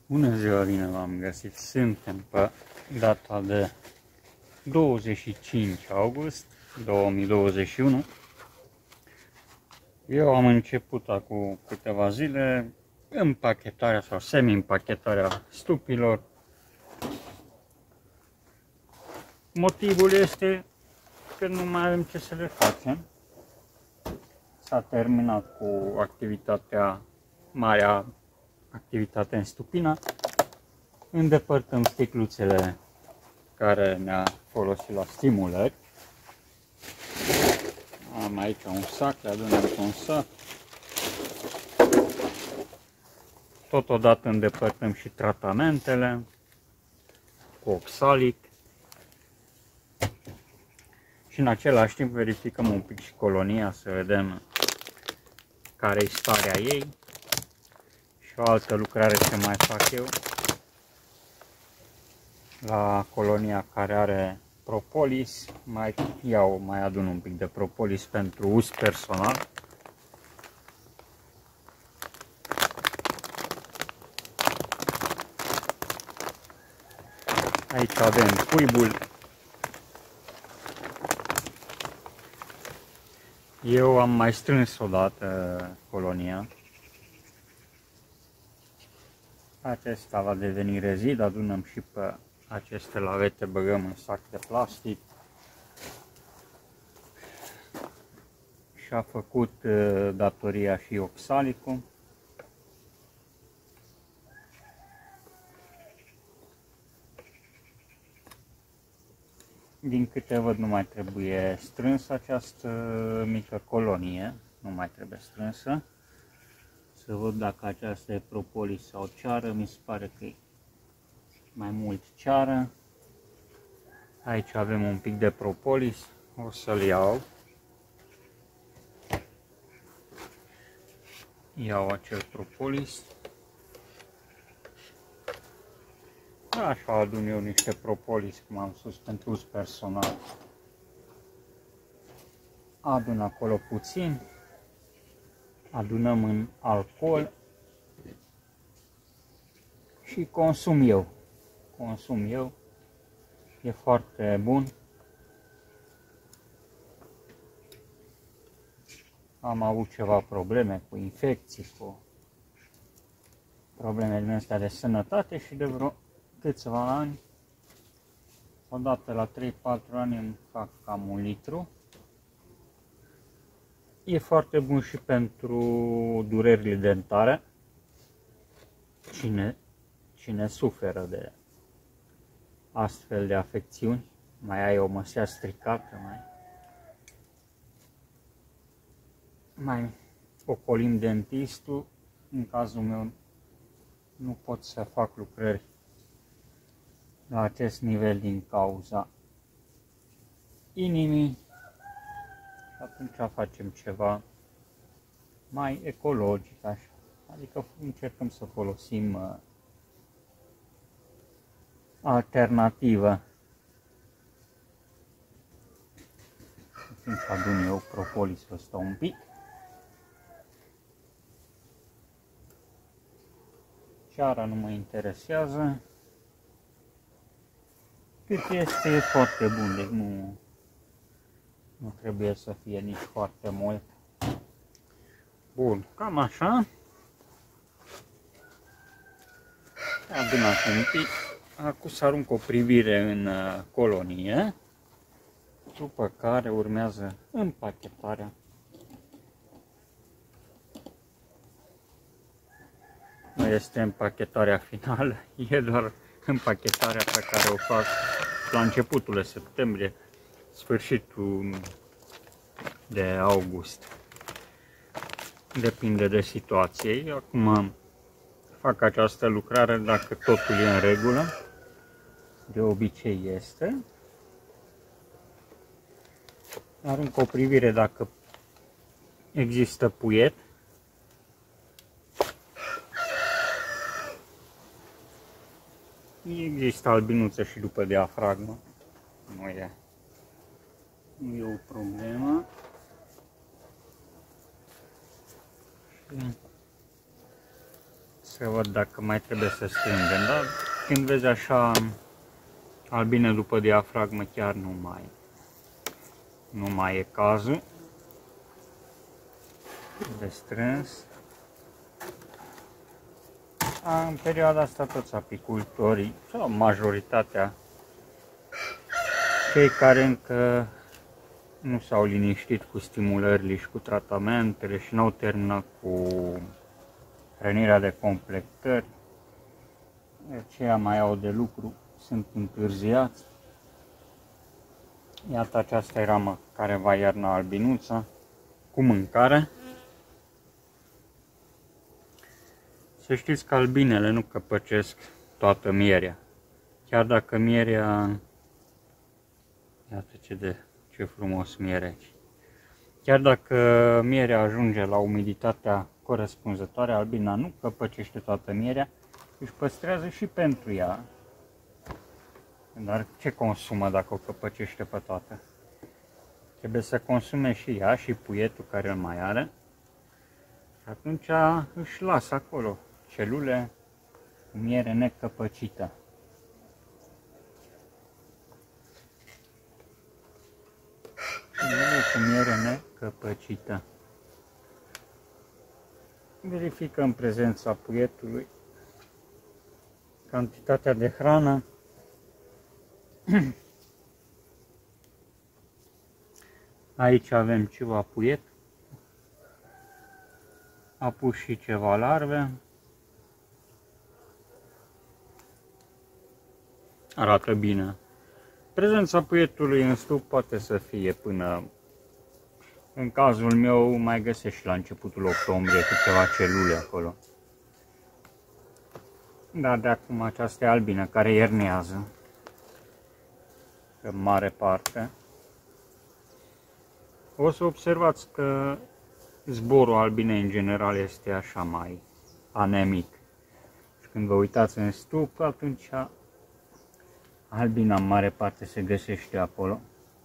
Bună ziua, bine v-am găsit! Suntem pe data de 25 august 2021. Eu am început acum câteva zile împachetarea sau semi-împachetarea stupilor. Motivul este că nu mai avem ce să le facem. S-a terminat cu activitatea, marea activitate în Stupina. Îndepărtăm sticluțele care ne-a folosit la stimulări. Am aici un sac, le adunăm cu un sac. Totodată îndepărtăm și tratamentele cu oxalic. Și în același timp verificăm un pic și colonia să vedem care e starea ei. Și o altă lucrare ce mai fac eu la colonia care are propolis, mai adun un pic de propolis pentru uz personal. Aici avem cuibul. Eu am mai strâns odată colonia. Acesta va deveni rezid, adunăm și pe aceste lavete, băgăm în sac de plastic. Și a făcut datoria și oxalicul. Din câte văd nu mai trebuie strânsă această mică colonie, nu mai trebuie strânsă. Să văd dacă aceasta e propolis sau ceară, mi se pare că e mai mult ceară. Aici avem un pic de propolis, o să-l iau. Iau acel propolis. Așa adun eu niște propolis, cum am spus, pentru uz personal. Adun acolo puțin. Adunăm în alcool și consum eu. E foarte bun. Am avut ceva probleme cu infecții, cu probleme din astea de sănătate și de vreo câțiva ani, odată la 3-4 ani îmi fac cam 1 litru. E foarte bun și pentru durerile dentare. Cine suferă de astfel de afecțiuni, mai ai o măsea stricată, mai ocolim dentistul. În cazul meu nu pot să fac lucrări la acest nivel din cauza inimii. Și atunci facem ceva mai ecologic, așa. Adică încercăm să folosim alternativă. Atunci adun eu propolisul ăsta un pic. Ceara nu mă interesează. Cât este, e foarte bun, deci nu trebuie să fie nici foarte mult. Bun, cam așa. Adunat un pic. Acum să arunc o privire în colonie. După care urmează împachetarea. Nu este împachetarea finală, e doar împachetarea pe care o fac la începutul septembrie, sfârșitul de august. Depinde de situație. Acum fac această lucrare dacă totul e în regulă. De obicei este. Arunc o privire dacă există puiet. Există albinuță și după diafragmă. Nu e o problemă. Să văd dacă mai trebuie să strângem, dar când vezi așa albine după diafragmă, chiar nu mai e cazul de strâns. În perioada asta toți apicultorii, sau majoritatea, cei care încă nu s-au liniștit cu stimulările și cu tratamentele și n-au terminat cu hrănirea de completări, aceia mai au de lucru, sunt întârziați. Iată, aceasta e rama care va iarna albinuța cu mâncare. Să știți că albinele nu căpăcesc toată mierea. Chiar dacă mierea, iată ce frumos miere aici. Chiar dacă mierea ajunge la umiditatea corespunzătoare, albina nu căpăcește toată mierea, își păstrează și pentru ea. Dar ce consumă dacă o căpăcește pe toată? Trebuie să consume și ea și puietul care îl mai are. Și atunci își lasă acolo celule cu miere necăpăcită. Cu miere necăpăcită. Verificăm prezența puietului, cantitatea de hrană. Aici avem ceva puiet. A pus și ceva larve. Arată bine. Prezența puietului în stup poate să fie până, în cazul meu, mai găsești și la începutul octombrie cu ceva celule acolo. Dar de acum aceasta e albină care iernează, în mare parte. O să observați că zborul albinei în general este așa mai anemic. Și când vă uitați în stup, atunci albina în mare parte se găsește acolo.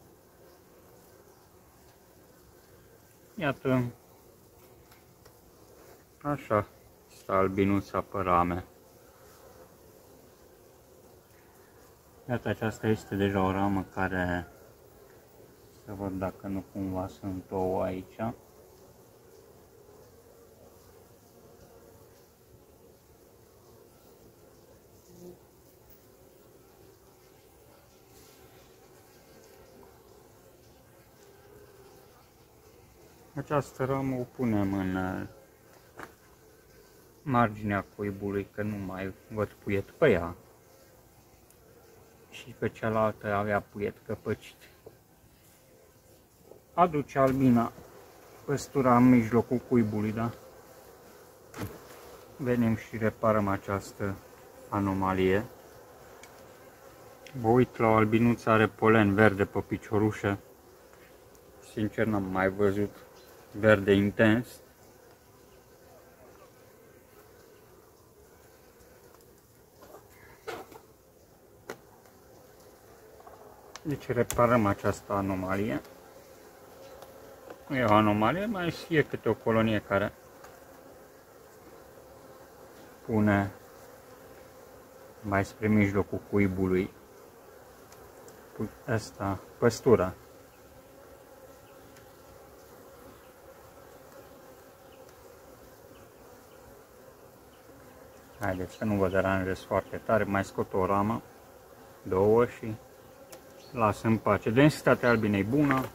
Iată, așa stă albinuța pe rame. Iată, aceasta este deja o ramă care, să văd dacă nu cumva sunt ouă aici. Această ramă o punem în marginea cuibului, că nu mai văd puiet pe ea. Și pe cealaltă avea puiet căpăcit. Aduce albina păstura în mijlocul cuibului, da? Venim și reparăm această anomalie. Vă uit la o albinuță, are polen verde pe piciorușă. Sincer, n-am mai văzut verde intens. Deci reparăm această anomalie. Nu e o anomalie, mai e câte o colonie care pune mai spre mijlocul cuibului asta, păstura. Haideți să nu vă deranjez foarte tare, mai scot o ramă, două și las în pace. Densitatea albinei bună.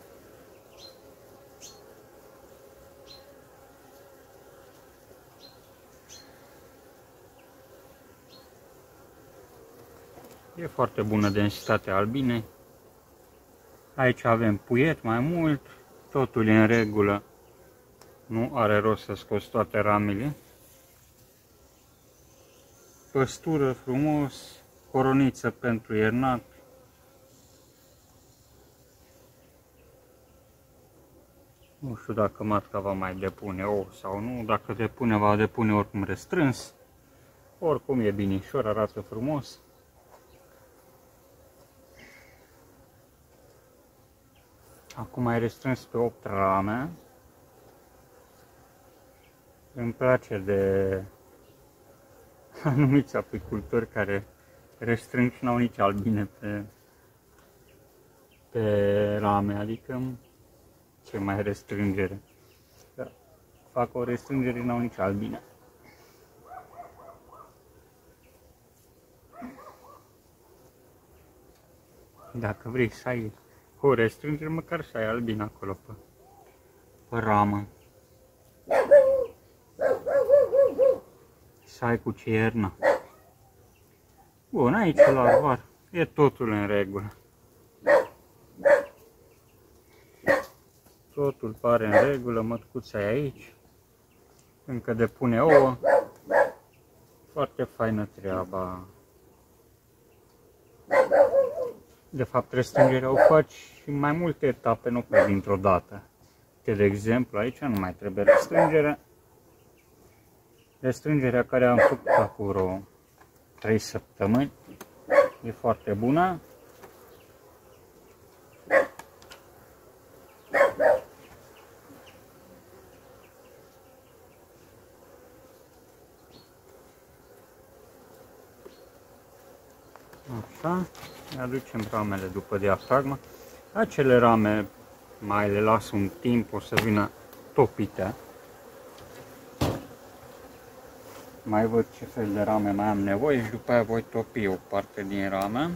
E foarte bună densitatea albinei. Aici avem puiet mai mult, totul e în regulă. Nu are rost să scoți toate ramele. Păstură frumos, coroniță pentru iernat. Nu știu dacă matca va mai depune ou sau nu, dacă depune, va depune oricum restrâns. Oricum e binișor, arată frumos. Acum ai restrâns pe 8 rame. Îmi place de anumiți apicultori care restrâng și n-au nici albine pe rame, adică ce mai restrângere. Da. Fac o restrângere, n-au nici albine. Dacă vrei să ai o restrângere, măcar să ai albine acolo pe ramă. Să ai cu ce ierna. Bun, aici la arvar e totul în regulă. Totul pare în regulă, mătcuța e aici. Încă depune ouă. Foarte faină treaba. De fapt, restrângerea o faci în mai multe etape, nu pe dintr-o dată. De exemplu, aici nu mai trebuie restrângere. Restrângerea care am făcut acum vreo 3 săptămâni e foarte bună. Așa, ne aducem ramele după diafragmă. Acele rame mai le las un timp, o să vină topite. Mai văd ce fel de rame mai am nevoie și după aia voi topi o parte din rame.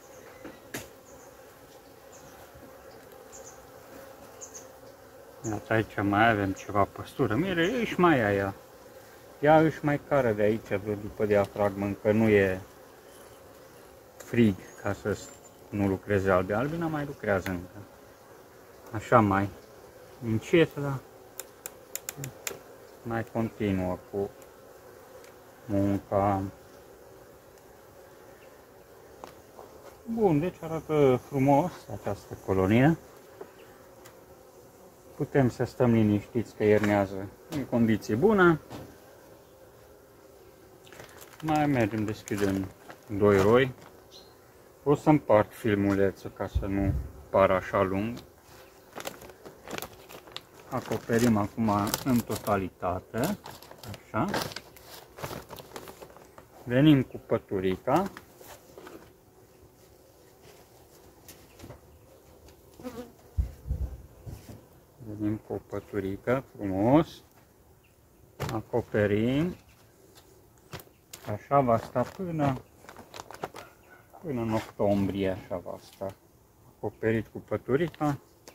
Iată, aici mai avem ceva păstură. Mire, își mai ia ea. Ea își mai cară de aici, după diafragmă, încă nu e frig ca să nu lucreze albe. Albina mai lucrează încă. Așa mai încet, dar mai continuă cu munca. Bun, deci arată frumos această colonie. Putem să stăm liniștiți că iernează în condiții bune. Mai mergem, deschidem 2 roi. O să împart filmulețul ca să nu pară așa lung. Acoperim acum în totalitate. Așa. Venim cu păturica. Venim cu o păturică frumos. Acoperim. Așa va sta până în octombrie, așa va sta. Acoperit cu păturica.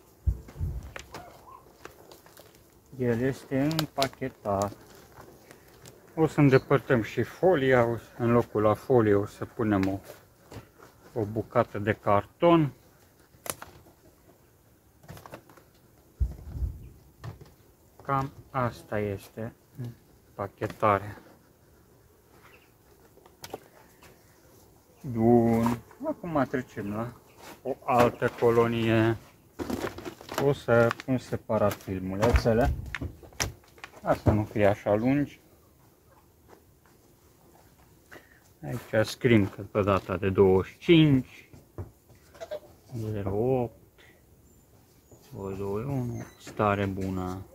El este împachetat. O să îndepărtăm și folia, în locul la folie o să punem o bucată de carton. Cam asta este pachetarea. Bun, acum trecem la o altă colonie. O să pun separat filmulețele, ca să nu fie așa lungi. Aici scriem că pe data de 25, 08, 221, stare bună.